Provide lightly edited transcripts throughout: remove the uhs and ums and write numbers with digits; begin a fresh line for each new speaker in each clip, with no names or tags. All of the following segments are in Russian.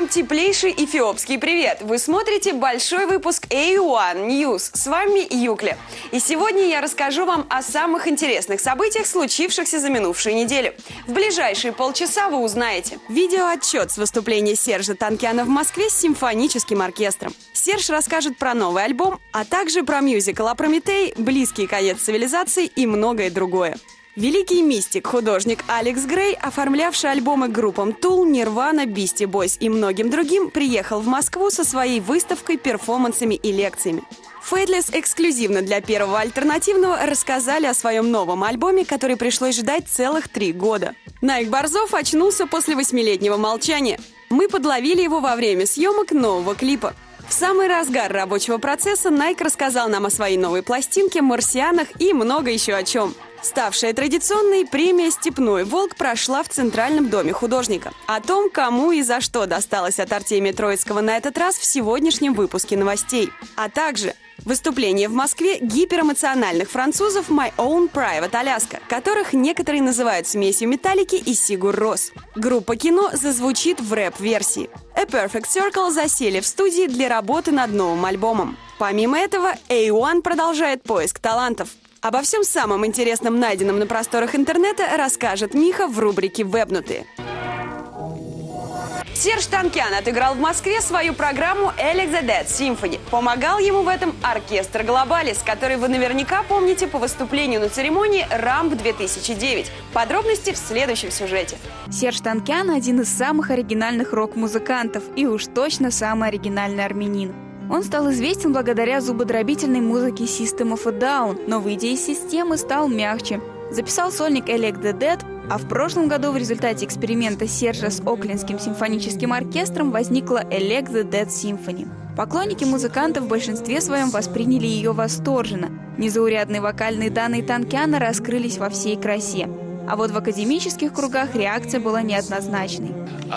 вам теплейший эфиопский привет! Вы смотрите большой выпуск A1 News. С вами Юкля. И сегодня я расскажу вам о самых интересных событиях, случившихся за минувшую неделю. В ближайшие полчаса вы узнаете видеоотчет с выступления Сержа Танкяна в Москве с симфоническим оркестром. Серж расскажет про новый альбом, а также про мюзикл о Прометее, близкий конец цивилизации и многое другое. Великий мистик, художник Алекс Грей, оформлявший альбомы группам Tool, Nirvana, Beastie Boys и многим другим, приехал в Москву со своей выставкой, перформансами и лекциями. Faithless эксклюзивно для Первого альтернативного рассказали о своем новом альбоме, который пришлось ждать целых 3 года. Найк Борзов очнулся после 8-летнего молчания. Мы подловили его во время съемок нового клипа. В самый разгар рабочего процесса Найк рассказал нам о своей новой пластинке, марсианах и много еще о чем. Ставшая традиционной, премия «Степной волк» прошла в Центральном доме художника. О том, кому и за что досталось от Артемия Троицкого на этот раз в сегодняшнем выпуске новостей. А также выступление в Москве гиперэмоциональных французов My Own Private Alaska, которых некоторые называют смесью Металлики и Сигур Рос. Группа «Кино» зазвучит в рэп-версии. A Perfect Circle засели в студии для работы над новым альбомом. Помимо этого, A1 продолжает поиск талантов. Обо всем самом интересном, найденном на просторах интернета, расскажет Миха в рубрике «Вебнутые». Серж Танкян отыграл в Москве свою программу Alex the Dead Symphony. Помогал ему в этом оркестр Глобалис, который вы наверняка помните по выступлению на церемонии Рамп 2009. Подробности в следующем сюжете.
Серж Танкян – один из самых оригинальных рок-музыкантов и уж точно самый оригинальный армянин. Он стал известен благодаря зубодробительной музыке System of a Down, но выйдя из системы, стал мягче. Записал сольник Alex the Dead, а в прошлом году в результате эксперимента Сержа с Оклендским симфоническим оркестром возникла Alex the Dead Symphony. Поклонники музыканта в большинстве своем восприняли ее восторженно. Незаурядные вокальные данные Танкяна раскрылись во всей красе. А вот в академических кругах реакция была неоднозначной.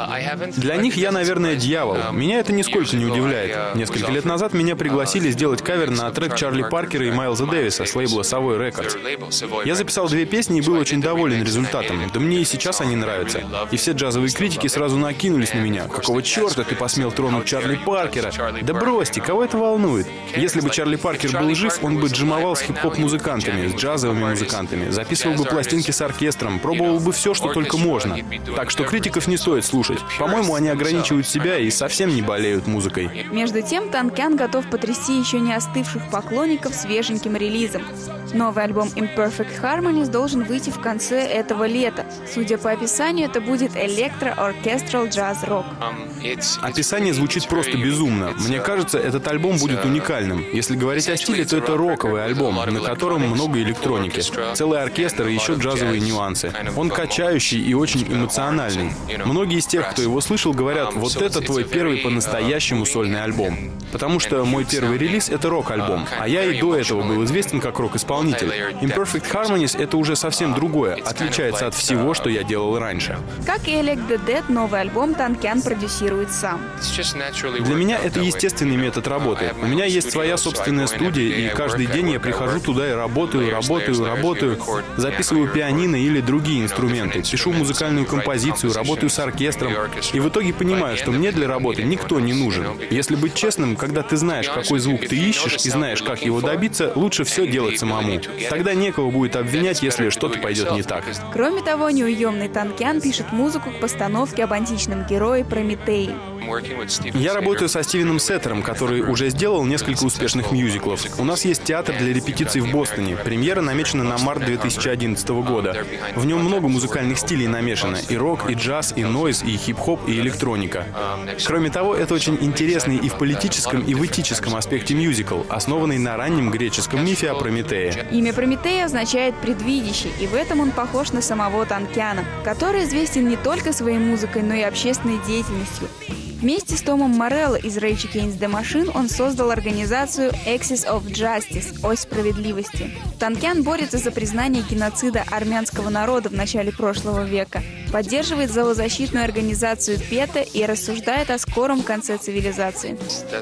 Для них я, наверное, дьявол. Меня это нисколько не удивляет. Несколько лет назад меня пригласили сделать кавер на трек Чарли Паркера и Майлза Дэвиса с лейбла Savoy Records. Я записал 2 песни и был очень доволен результатом. Да мне и сейчас они нравятся. И все джазовые критики сразу накинулись на меня. Какого черта ты посмел тронуть Чарли Паркера? Да бросьте, кого это волнует? Если бы Чарли Паркер был жив, он бы джимовал с хип-хоп-музыкантами, с джазовыми музыкантами, записывал бы пластинки с оркестром, пробовал бы все, что только можно. Так что критиков не стоит слушать. По-моему, они ограничивают себя и совсем не болеют музыкой.
Между тем, Танкян готов потрясти еще не остывших поклонников свеженьким релизом. Новый альбом Imperfect Harmonies должен выйти в конце этого лета. Судя по описанию, это будет электро-оркестрал джаз-рок.
Описание звучит просто безумно. Мне кажется, этот альбом будет уникальным. Если говорить о стиле, то это роковый альбом, на котором много электроники. Целый оркестр и еще джазовые нюансы. Он качающий и очень эмоциональный. Многие из тех, кто его слышал, говорят, вот это твой первый по-настоящему сольный альбом. Потому что мой первый релиз — это рок-альбом, а я и до этого был известен как рок-исполнитель. Imperfect Harmonies — это уже совсем другое, отличается от всего, что я делал раньше.
Как и Alex the Dead, новый альбом Танкян продюсирует сам.
Для меня это естественный метод работы. У меня есть своя собственная студия, и каждый день я прихожу туда и работаю, записываю пианино или другие инструменты, пишу музыкальную композицию, работаю с оркестром, и в итоге понимаю, что мне для работы никто не нужен. Если быть честным, когда ты знаешь, какой звук ты ищешь и знаешь, как его добиться, лучше все делать самому. Тогда некого будет обвинять, если что-то пойдет не так.
Кроме того, неуемный Танкян пишет музыку к постановке об античном герое Прометее.
Я работаю со Стивеном Сеттером, который уже сделал несколько успешных мюзиклов. У нас есть театр для репетиций в Бостоне. Премьера намечена на март 2011 года. В нем много музыкальных стилей намешано. И рок, и джаз, и нойз, и хип-хоп, и электроника. Кроме того, это очень интересный и в политическом, и в этическом аспекте мюзикл, основанный на раннем греческом мифе о Прометее.
Имя Прометея означает «предвидящий», и в этом он похож на самого Танкяна, который известен не только своей музыкой, но и общественной деятельностью. Вместе с Томом Морелло из Rage Against the Machine он создал организацию Axis of Justice – Ось справедливости. Танкян борется за признание геноцида армянского народа в начале прошлого века, поддерживает зоозащитную организацию ПЕТА и рассуждает о скором конце цивилизации.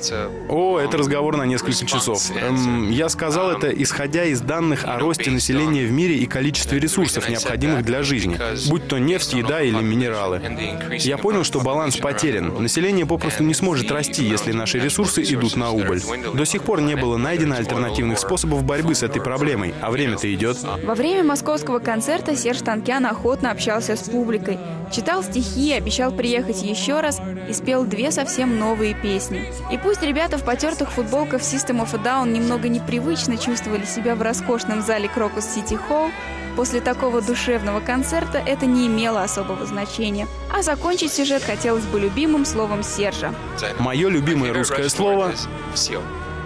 Это разговор на несколько часов. Я сказал это, исходя из данных о росте населения в мире и количестве ресурсов, необходимых для жизни, будь то нефть, еда или минералы. Я понял, что баланс потерян. Население направление попросту не сможет расти, если наши ресурсы идут на убыль. До сих пор не было найдено альтернативных способов борьбы с этой проблемой, а время-то идет.
Во время московского концерта Серж Танкян охотно общался с публикой. Читал стихи, обещал приехать еще раз и спел 2 совсем новые песни. И пусть ребята в потертых футболках System of a Down немного непривычно чувствовали себя в роскошном зале Крокус Сити Холл, после такого душевного концерта это не имело особого значения. А закончить сюжет хотелось бы любимым словом Сержа.
Мое любимое русское слово — «все».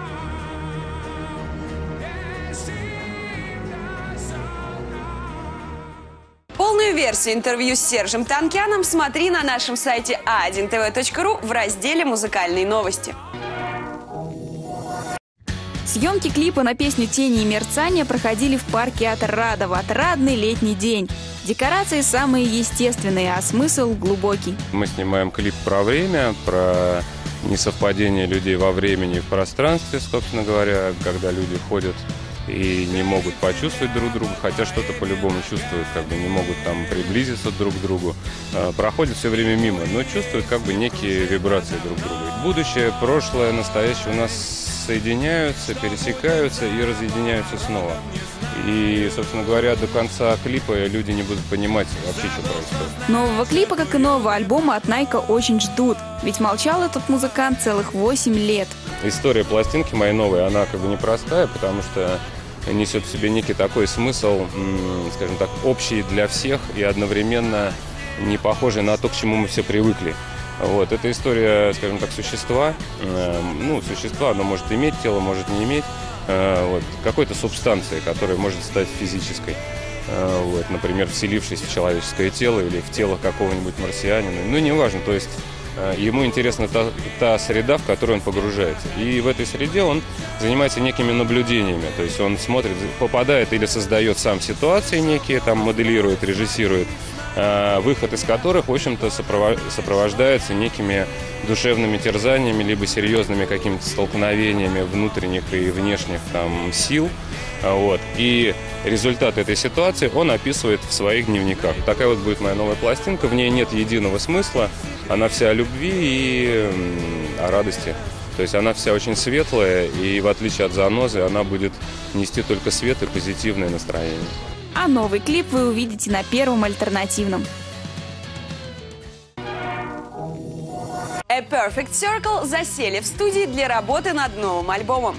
Полную версию интервью с Сержем Танкяном смотри на нашем сайте a1tv.ru в разделе «Музыкальные новости».
Съемки клипа на песню «Тени и мерцания» проходили в парке Отрадово. Отрадный летний день. Декорации самые естественные, а смысл глубокий.
Мы снимаем клип про время, про несовпадение людей во времени и в пространстве, собственно говоря, когда люди ходят и не могут почувствовать друг друга, хотя что-то по-любому чувствуют, как бы не могут там приблизиться друг к другу, проходят все время мимо, но чувствуют как бы некие вибрации друг друга. Будущее, прошлое, настоящее у нас соединяются, пересекаются и разъединяются снова. И, собственно говоря, до конца клипа люди не будут понимать вообще, что происходит.
Нового клипа, как и нового альбома от Найка очень ждут. Ведь молчал этот музыкант целых 8 лет.
История пластинки моей новой, она как бы непростая, потому что несет в себе некий такой смысл, скажем так, общий для всех и одновременно не похожий на то, к чему мы все привыкли. Вот, это история, скажем так, существа. Существо, оно может иметь тело, может не иметь. Какой-то субстанции, которая может стать физической. Например, вселившись в человеческое тело или в тело какого-нибудь марсианина. Неважно, то есть ему интересна та среда, в которую он погружается. И в этой среде он занимается некими наблюдениями. То есть он смотрит, попадает или создает сам ситуации некие, там моделирует, режиссирует, выход из которых, в общем-то, сопровождается некими душевными терзаниями, либо серьезными какими-то столкновениями внутренних и внешних там сил. И результат этой ситуации он описывает в своих дневниках. Такая вот будет моя новая пластинка. В ней нет единого смысла. Она вся о любви и о радости. То есть она вся очень светлая, и в отличие от «Занозы» она будет нести только свет и позитивное настроение.
А новый клип вы увидите на Первом альтернативном.
A Perfect Circle засели в студии для работы над новым альбомом.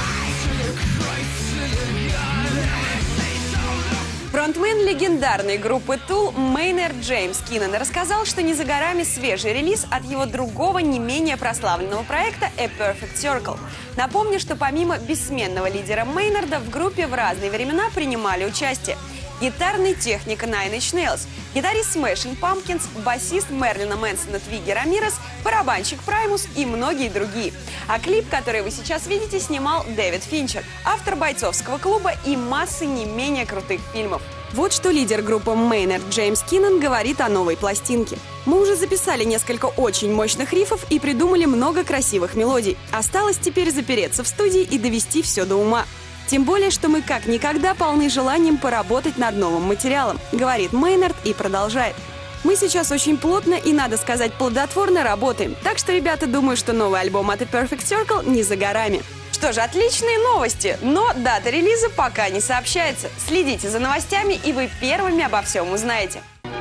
Фронтмен легендарной группы Tool Мейнард Джеймс Киннон рассказал, что не за горами свежий релиз от его другого, не менее прославленного проекта A Perfect Circle. Напомню, что помимо бессменного лидера Мейнарда в группе в разные времена принимали участие гитарный техник Nine Inch Nails, гитарист Smashing Pumpkins, басист Мерлина Мэнсона Твигги Рамирес, барабанщик Праймус и многие другие. А клип, который вы сейчас видите, снимал Дэвид Финчер, автор «Бойцовского клуба» и массы не менее крутых фильмов. Вот что лидер группы Мейнард Джеймс Киннон говорит о новой пластинке. «Мы уже записали несколько очень мощных рифов и придумали много красивых мелодий. Осталось теперь запереться в студии и довести все до ума. Тем более, что мы как никогда полны желанием поработать над новым материалом», говорит Мейнард и продолжает. «Мы сейчас очень плотно и, надо сказать, плодотворно работаем. Так что, ребята, думаю, что новый альбом от A Perfect Circle не за горами». Что же, отличные новости, но дата релиза пока не сообщается. Следите за новостями, и вы первыми обо всем узнаете.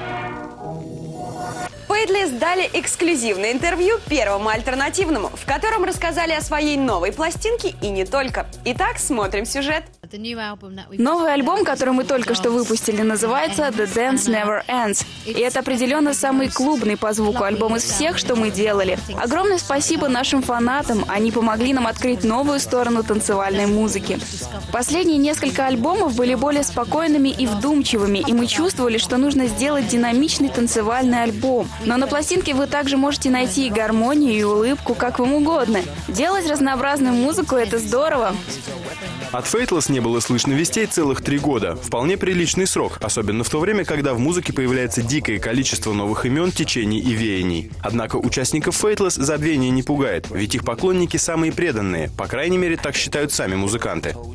Faithless дали эксклюзивное интервью Первому альтернативному, в котором рассказали о своей новой пластинке и не только. Итак, смотрим сюжет.
Новый альбом, который мы только что выпустили, называется «The Dance Never Ends». И это определенно самый клубный по звуку альбом из всех, что мы делали. Огромное спасибо нашим фанатам, они помогли нам открыть новую сторону танцевальной музыки. Последние несколько альбомов были более спокойными и вдумчивыми, и мы чувствовали, что нужно сделать динамичный танцевальный альбом. Но на пластинке вы также можете найти и гармонию, и улыбку, как вам угодно. Делать разнообразную музыку — это здорово.
От Faithless не было слышно вестей целых 3 года. Вполне приличный срок, особенно в то время, когда в музыке появляется дикое количество новых имен, течений и веяний. Однако участников Faithless забвение не пугает, ведь их поклонники самые преданные, по крайней мере, так считают сами музыканты.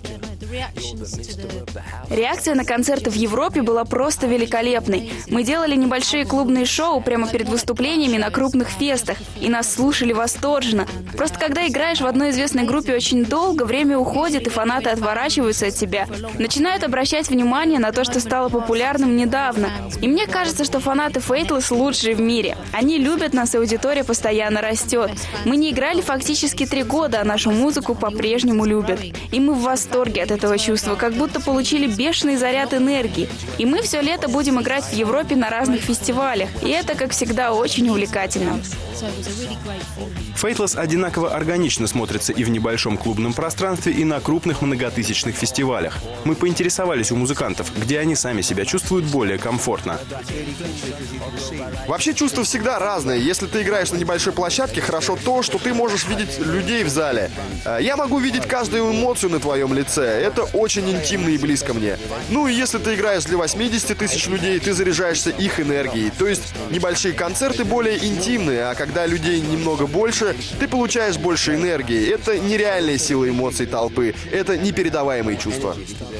Реакция на концерты в Европе была просто великолепной. Мы делали небольшие клубные шоу прямо перед выступлениями на крупных фестах, и нас слушали восторженно. Просто когда играешь в одной известной группе очень долго, время уходит, и фанаты отворачиваются от тебя. Начинают обращать внимание на то, что стало популярным недавно. И мне кажется, что фанаты Faithless лучшие в мире. Они любят нас, и аудитория постоянно растет. Мы не играли фактически 3 года, а нашу музыку по-прежнему любят. И мы в восторге от этого чувства, как будто получили бешеный заряд энергии. И мы все лето будем играть в Европе на разных фестивалях. И это, как всегда, очень увлекательно.
Faithless одинаково органично смотрится и в небольшом клубном пространстве, и на крупных многотысячных фестивалях. Мы поинтересовались у музыкантов, где они сами себя чувствуют более комфортно.
Вообще чувства всегда разные. Если ты играешь на небольшой площадке, хорошо то, что ты можешь видеть людей в зале. Я могу видеть каждую эмоцию на твоем лице. Это очень интимно и близко мне. Ну и если ты играешь для 80 тысяч людей, ты заряжаешься их энергией. То есть небольшие концерты более интимные, а когда людей немного больше, ты получаешь больше энергии. Это нереальная сила эмоций толпы. Это непередаваемые чувства.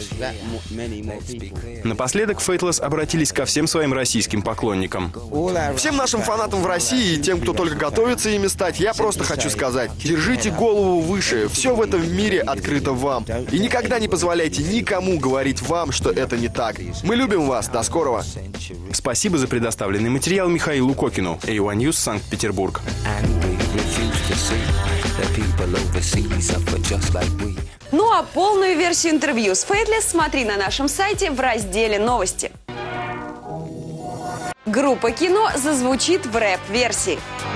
Напоследок Faithless обратились ко всем своим российским поклонникам.
Всем нашим фанатам в России и тем, кто только готовится ими стать, я просто хочу сказать: держите голову выше. Все в этом мире открыто вам. И никогда не позволяйте никому говорить вам, что это не так. Мы любим вас. До скорого.
Спасибо за предоставленный материал Михаилу Кокину, A1 News, Санкт-Петербург.
Ну а полную версию интервью с Faithless смотри на нашем сайте в разделе «Новости». Группа «Кино» зазвучит в рэп-версии.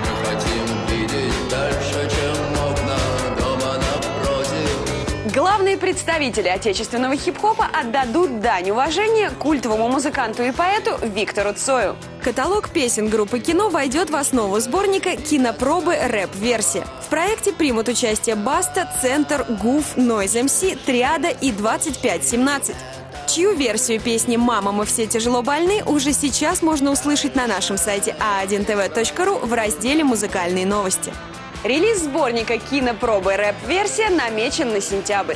Главные представители отечественного хип-хопа отдадут дань уважения культовому музыканту и поэту Виктору Цою. Каталог песен группы «Кино» войдет в основу сборника «Кинопробы рэп-версия». В проекте примут участие Баста, Центр, Гуф, Нойз МС, Триада и 2517. Чью версию песни «Мама, мы все тяжело больны» уже сейчас можно услышать на нашем сайте a1tv.ru в разделе «Музыкальные новости». Релиз сборника «Кинопробы рэп-версия» намечен на сентябрь.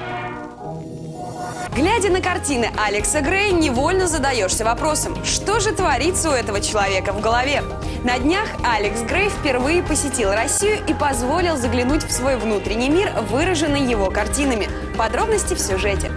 Глядя на картины Алекса Грея, невольно задаешься вопросом, что же творится у этого человека в голове? На днях Алекс Грей впервые посетил Россию и позволил заглянуть в свой внутренний мир, выраженный его картинами. Подробности в сюжете.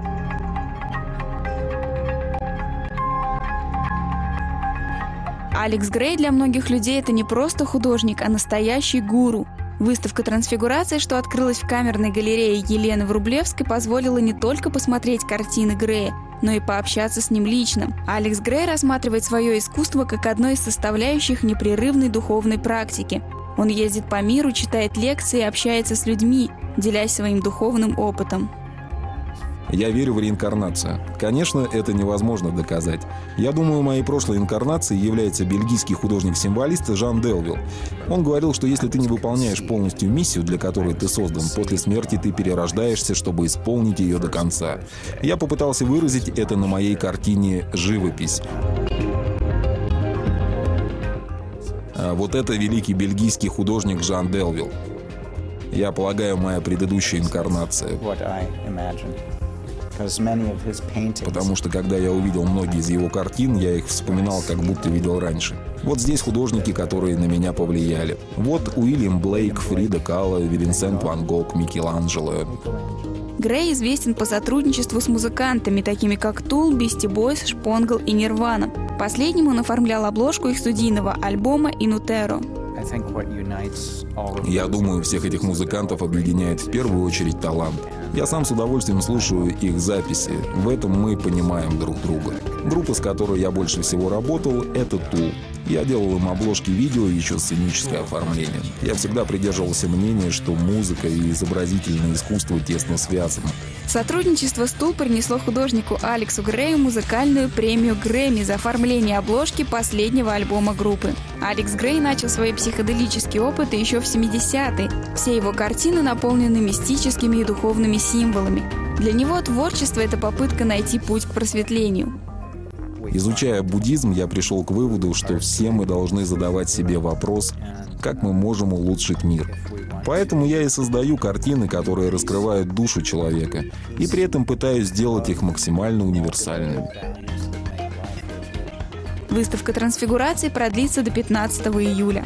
Алекс Грей для многих людей – это не просто художник, а настоящий гуру. Выставка «Трансфигурация», что открылась в камерной галерее Елены Врублевской, позволила не только посмотреть картины Грея, но и пообщаться с ним лично. Алекс Грей рассматривает свое искусство как одно из составляющих непрерывной духовной практики. Он ездит по миру, читает лекции и общается с людьми, делясь своим духовным опытом.
Я верю в реинкарнацию. Конечно, это невозможно доказать. Я думаю, моей прошлой инкарнацией является бельгийский художник-символист Жан Делвилл. Он говорил, что если ты не выполняешь полностью миссию, для которой ты создан, после смерти ты перерождаешься, чтобы исполнить ее до конца. Я попытался выразить это на моей картине «Живопись». Вот это великий бельгийский художник Жан Делвилл. Я полагаю, моя предыдущая инкарнация. Потому что, когда я увидел многие из его картин, я их вспоминал, как будто видел раньше. Вот здесь художники, которые на меня повлияли. Вот Уильям Блейк, Фрида Кало, Винсент Ван Гог, Микеланджело.
Грей известен по сотрудничеству с музыкантами, такими как Tool, Beastie Boys, Шпонгл и Нирвана. Последним он оформлял обложку их студийного альбома «Инутеро».
Я думаю, всех этих музыкантов объединяет в первую очередь талант. Я сам с удовольствием слушаю их записи. В этом мы понимаем друг друга. Группа, с которой я больше всего работал, это Tool. Я делал им обложки видео и еще сценическое оформление. Я всегда придерживался мнения, что музыка и изобразительное искусство тесно связаны.
Сотрудничество с Tool принесло художнику Алексу Грею музыкальную премию Грэмми за оформление обложки последнего альбома группы. Алекс Грей начал свои психоделические опыты еще в 70-е. Все его картины наполнены мистическими и духовными символами. Для него творчество – это попытка найти путь к просветлению.
Изучая буддизм, я пришел к выводу, что все мы должны задавать себе вопрос, как мы можем улучшить мир. Поэтому я и создаю картины, которые раскрывают душу человека, и при этом пытаюсь сделать их максимально универсальными.
Выставка трансфигурации продлится до 15 июля.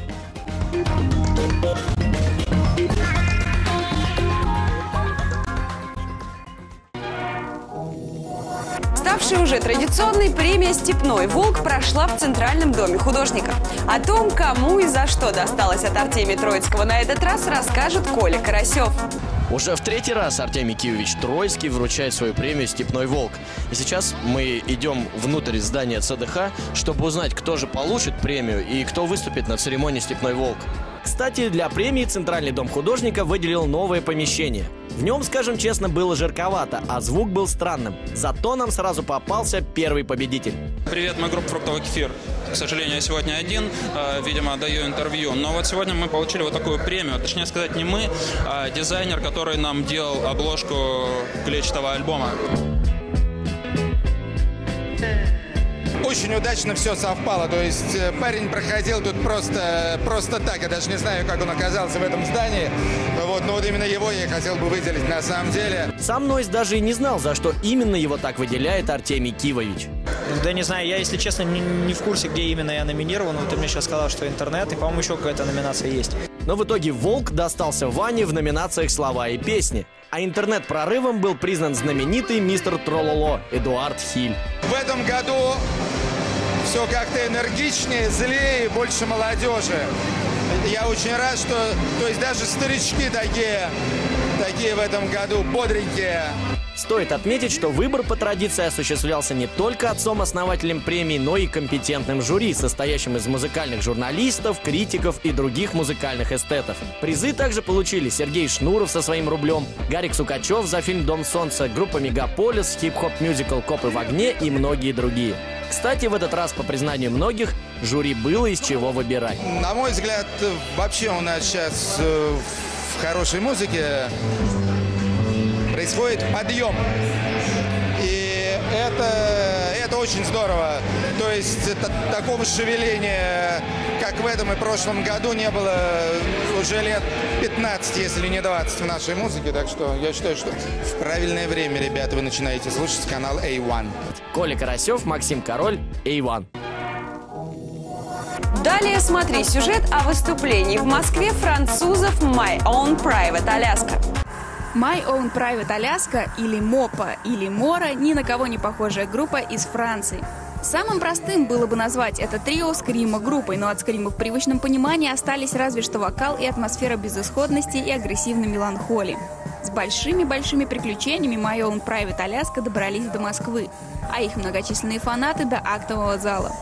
Ставшая уже традиционной, премия «Степной волк» прошла в Центральном доме художника. О том, кому и за что досталось от Артемия Троицкого на этот раз, расскажет Коля Карасев.
Уже в третий раз Артемий Кивович Троицкий вручает свою премию «Степной волк». И сейчас мы идем внутрь здания ЦДХ, чтобы узнать, кто же получит премию и кто выступит на церемонии «Степной волк». Кстати, для премии Центральный дом художника выделил новое помещение. В нем, скажем честно, было жарковато, а звук был странным. Зато нам сразу попался первый победитель.
Привет, мы группа «Фруктовый кефир». К сожалению, я сегодня один, видимо, даю интервью. Но вот сегодня мы получили вот такую премию. Точнее сказать, не мы, а дизайнер, который нам делал обложку клетчатого альбома.
Очень удачно все совпало, то есть парень проходил тут просто так, я даже не знаю, как он оказался в этом здании, вот, но вот именно его я хотел бы выделить на самом деле.
Сам Нойз даже и не знал, за что именно его так выделяет Артемий Кивович.
Да не знаю, я, если честно, не в курсе, где именно я номинирован, но ты мне сейчас сказал, что интернет, и, по-моему, еще какая-то номинация есть.
Но в итоге «Волк» достался Ване в номинациях «Слова и песни». А интернет-прорывом был признан знаменитый мистер Трололо Эдуард Хиль.
В этом году все как-то энергичнее, злее, больше молодежи. Я очень рад, что то есть даже старички такие в этом году бодренькие.
Стоит отметить, что выбор по традиции осуществлялся не только отцом-основателем премии, но и компетентным жюри, состоящим из музыкальных журналистов, критиков и других музыкальных эстетов. Призы также получили Сергей Шнуров со своим рублем, Гарик Сукачев за фильм «Дом солнца», группа «Мегаполис», хип-хоп-мюзикл «Копы в огне» и многие другие. Кстати, в этот раз, по признанию многих, жюри было из чего выбирать.
На мой взгляд, вообще у нас сейчас в хорошей музыке происходит подъем. И это очень здорово. То есть такого шевеления, как в этом и прошлом году, не было уже лет 15, если не 20 в нашей музыке. Так что я считаю, что в правильное время, ребята, вы начинаете слушать канал A1.
Коля Карасев, Максим Король, A1.
Далее смотри сюжет о выступлении в Москве французов My Own Private Alaska.
My Own Private Alaska, или МОПА, или Мора, ни на кого не похожая группа из Франции. Самым простым было бы назвать это трио скримо-группой, но от скрима в привычном понимании остались разве что вокал и атмосфера безысходности и агрессивной меланхолии. С большими-большими приключениями My Own Private Alaska добрались до Москвы, а их многочисленные фанаты до актового зала.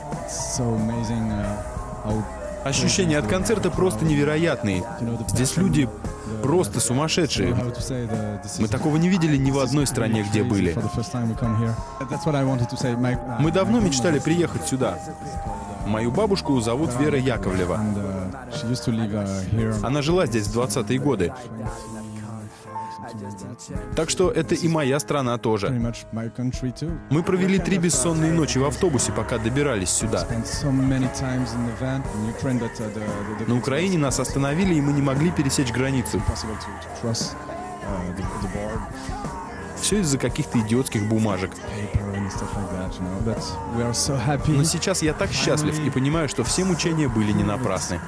Ощущения от концерта просто невероятные. Здесь люди просто сумасшедшие. Мы такого не видели ни в одной стране, где были. Мы давно мечтали приехать сюда. Мою бабушку зовут Вера Яковлева. Она жила здесь в 20-е годы. Так что это и моя страна тоже. Мы провели 3 бессонные ночи в автобусе, пока добирались сюда. На Украине нас остановили, и мы не могли пересечь границу. Все из-за каких-то идиотских бумажек. Но сейчас я так счастлив и понимаю, что все мучения были не напрасны.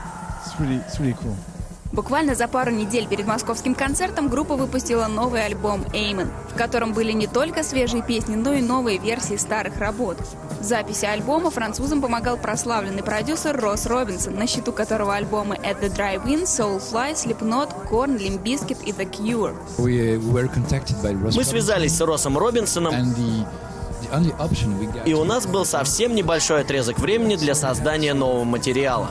Буквально за пару недель перед московским концертом группа выпустила новый альбом «Amen», в котором были не только свежие песни, но и новые версии старых работ. В записи альбома французам помогал прославленный продюсер Росс Робинсон, на счету которого альбомы «At the Drive-In», «Soulfly», «Slipknot», «Korn», «Limp Bizkit» и «The Cure».
Мы связались с Россом Робинсоном, и у нас был совсем небольшой отрезок времени для создания нового материала.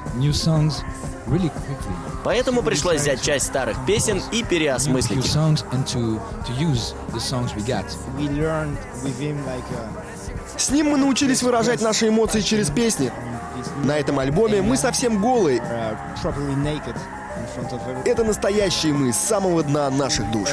Поэтому пришлось взять часть старых песен и переосмыслить их.
С ним мы научились выражать наши эмоции через песни. На этом альбоме мы совсем голые. Это настоящие мы с самого дна наших душ.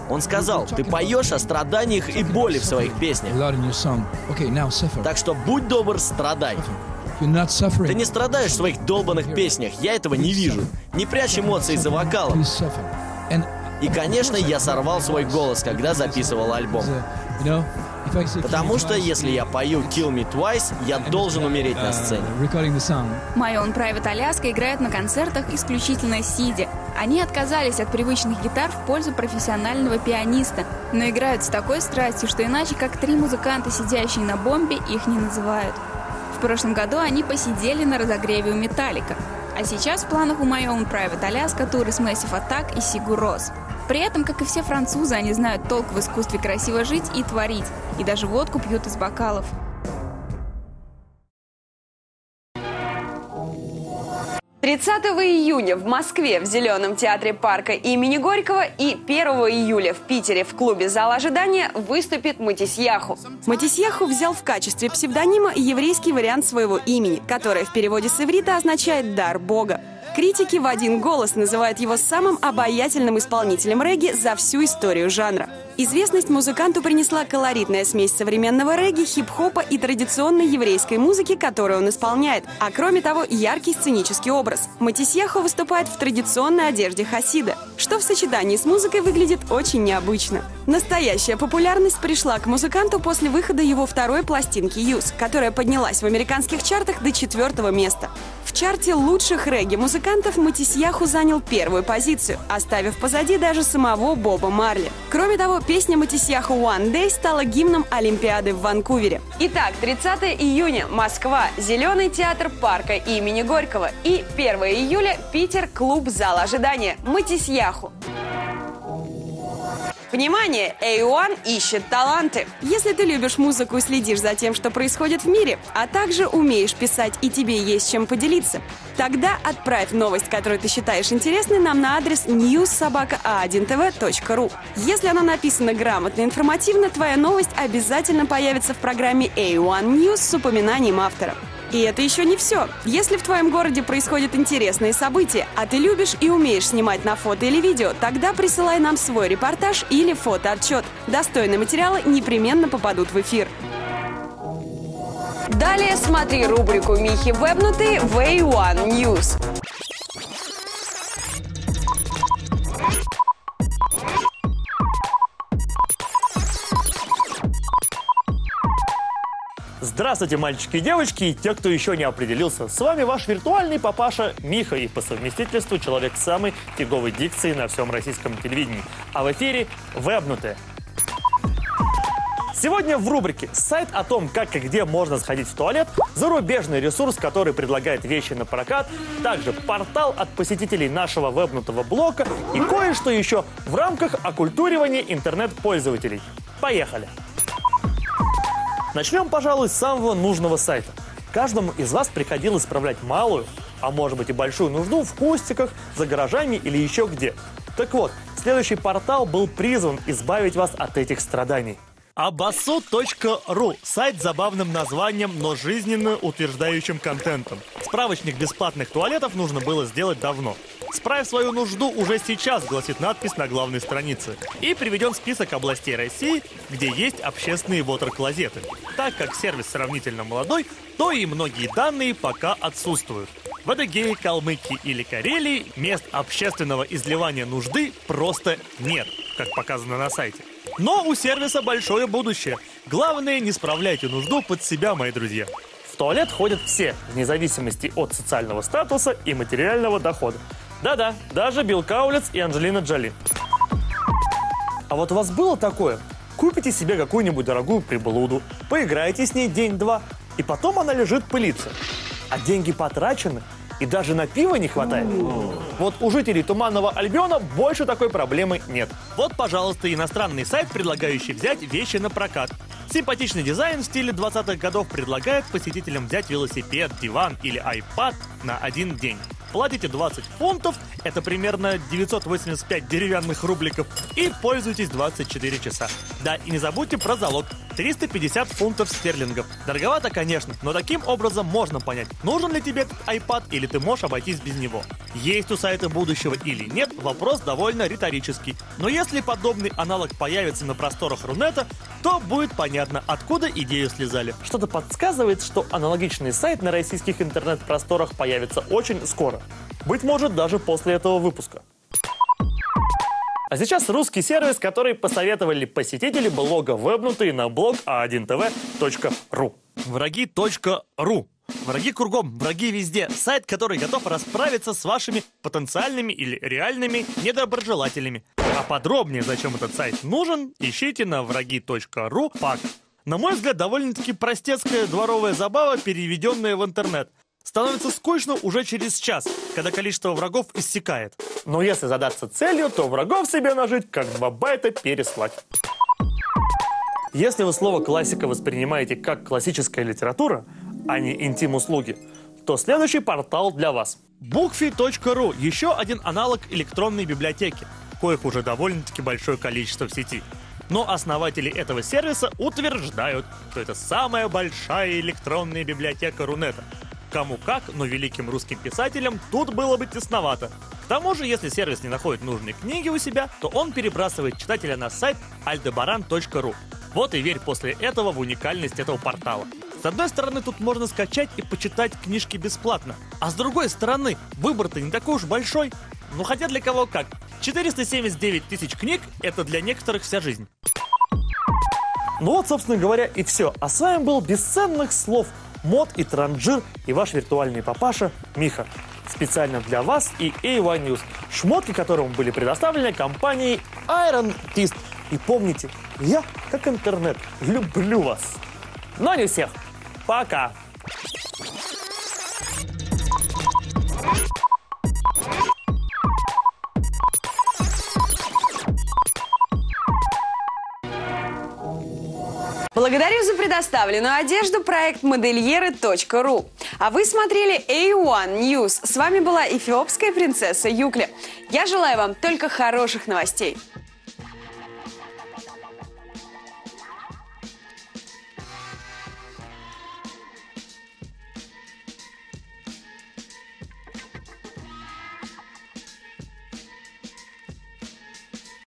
Он сказал: ты поешь о страданиях и боли в своих песнях. Так что будь добр, страдай. Ты не страдаешь в своих долбанных песнях, я этого не вижу. Не прячь эмоции за вокалом. И, конечно, я сорвал свой голос, когда записывал альбом. Потому что, если я пою «Kill Me Twice», я должен умереть на сцене.
My Own Private Alaska играет на концертах исключительно сидя. Они отказались от привычных гитар в пользу профессионального пианиста, но играют с такой страстью, что иначе как 3 музыканта, сидящие на бомбе, их не называют. В прошлом году они посидели на разогреве у Металлика. А сейчас в планах у My Own Private Alaska туры с Massive Attack и Sigur Rós. При этом, как и все французы, они знают толк в искусстве красиво жить и творить. И даже водку пьют из бокалов.
30 июня в Москве в Зеленом театре парка имени Горького и 1 июля в Питере в клубе «Зал ожидания» выступит Матисьяху. Матисьяху взял в качестве псевдонима еврейский вариант своего имени, которое в переводе с иврита означает «дар Бога». Критики в один голос называют его самым обаятельным исполнителем регги за всю историю жанра. Известность музыканту принесла колоритная смесь современного регги, хип-хопа и традиционной еврейской музыки, которую он исполняет. А кроме того, яркий сценический образ. Матисьяху выступает в традиционной одежде хасида, что в сочетании с музыкой выглядит очень необычно. Настоящая популярность пришла к музыканту после выхода его второй пластинки «Юз», которая поднялась в американских чартах до 4-го места. В чарте лучших регги-музыкантов Матисьяху занял 1-ю позицию, оставив позади даже самого Боба Марли. Кроме того, песня Матисьяху «One Day» стала гимном Олимпиады в Ванкувере. Итак, 30 июня – Москва, Зеленый театр парка имени Горького и 1 июля – Питер, клуб «Зал ожидания» Матисьяху. Внимание! A1 ищет таланты. Если ты любишь музыку и следишь за тем, что происходит в мире, а также умеешь писать и тебе есть чем поделиться, тогда отправь новость, которую ты считаешь интересной, нам на адрес news@a1tv.ru. Если она написана грамотно и информативно, твоя новость обязательно появится в программе A1 News с упоминанием автора. И это еще не все. Если в твоем городе происходят интересные события, а ты любишь и умеешь снимать на фото или видео, тогда присылай нам свой репортаж или фотоотчет. Достойные материалы непременно попадут в эфир. Далее смотри рубрику Михи Вебнутые в A1 News.
Здравствуйте, мальчики и девочки, и те, кто еще не определился. С вами ваш виртуальный папаша Миха и по совместительству человек с самой фиговой дикцией на всем российском телевидении. А в эфире «Вебнутые». Сегодня в рубрике сайт о том, как и где можно сходить в туалет, зарубежный ресурс, который предлагает вещи на прокат, также портал от посетителей нашего вебнутого блока и кое-что еще в рамках оккультуривания интернет-пользователей. Поехали! Начнем, пожалуй, с самого нужного сайта. Каждому из вас приходилось справлять малую, а может быть и большую нужду в кустиках, за гаражами или еще где. Так вот, следующий портал был призван избавить вас от этих страданий. Abassu.ru – сайт с забавным названием, но жизненно утверждающим контентом. Справочник бесплатных туалетов нужно было сделать давно. «Справь свою нужду уже сейчас», гласит надпись на главной странице. И приведен список областей России, где есть общественные вотер-клозеты. Так как сервис сравнительно молодой, то и многие данные пока отсутствуют. В Адыгее, Калмыкии или Карелии мест общественного изливания нужды просто нет, как показано на сайте. Но у сервиса большое будущее. Главное, не справляйте нужду под себя, мои друзья. В туалет ходят все, вне зависимости от социального статуса и материального дохода. Да-да, даже Билл Каулиц и Анджелина Джоли. А вот у вас было такое? Купите себе какую-нибудь дорогую приблуду, поиграете с ней день-два, и потом она лежит пылиться. А деньги потрачены, и даже на пиво не хватает. Вот у жителей Туманного Альбиона больше такой проблемы нет. Вот, пожалуйста, иностранный сайт, предлагающий взять вещи на прокат. Симпатичный дизайн в стиле 20-х годов предлагает посетителям взять велосипед, диван или iPad на один день. Платите 20 фунтов, это примерно 985 деревянных рубликов, и пользуйтесь 24 часа. Да, и не забудьте про залог. 350 фунтов стерлингов. Дороговато, конечно, но таким образом можно понять, нужен ли тебе этот iPad или ты можешь обойтись без него. Есть у сайта будущего или нет, вопрос довольно риторический. Но если подобный аналог появится на просторах Рунета, то будет понятно, откуда идею слезали. Что-то подсказывает, что аналогичный сайт на российских интернет-просторах появится очень скоро. Быть может, даже после этого выпуска. А сейчас русский сервис, который посоветовали посетители блога Webnутые на блог a1tv.ru. Враги.ру. Враги кругом, враги везде. Сайт, который готов расправиться с вашими потенциальными или реальными недоброжелателями. А подробнее, зачем этот сайт нужен, ищите на враги.ру пак. На мой взгляд, довольно-таки простецкая дворовая забава, переведенная в интернет. Становится скучно уже через час, когда количество врагов иссякает. Но если задаться целью, то врагов себе нажить, как 2 байта переслать. Если вы слово «классика» воспринимаете как классическая литература, а не интим-услуги, то следующий портал для вас. Bookfi.ru – еще один аналог электронной библиотеки, коих уже довольно-таки большое количество в сети. Но основатели этого сервиса утверждают, что это самая большая электронная библиотека Рунета. Кому как, но великим русским писателям тут было бы тесновато. К тому же, если сервис не находит нужные книги у себя, то он перебрасывает читателя на сайт aldebaran.ru. Вот и верь после этого в уникальность этого портала. С одной стороны, тут можно скачать и почитать книжки бесплатно. А с другой стороны, выбор-то не такой уж большой. Ну хотя для кого как. 479 тысяч книг – это для некоторых вся жизнь. Ну вот, собственно говоря, и все. А с вами был Бесценных слов Мод и Транжир и ваш виртуальный папаша Миха. Специально для вас и A1 News, шмотки которым были предоставлены компанией Iron Fist. И помните, я, как интернет, люблю вас. Но не всех. Пока.
Благодарю за предоставленную одежду проект модельеры.ру. А вы смотрели A1 News. С вами была эфиопская принцесса Юкля. Я желаю вам только хороших новостей.